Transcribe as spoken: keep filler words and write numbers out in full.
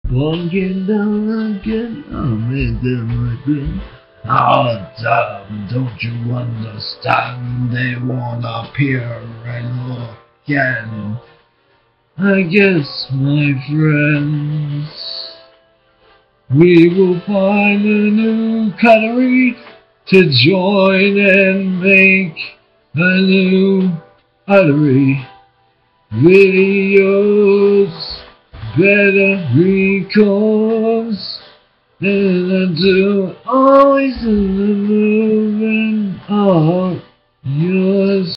Walking down again, I'm in them again. All the time, don't you understand? They wanna appear and look again. I guess, my friends, we will find a new country to join and make a new country. Videos better because they're do always in the moving of yours.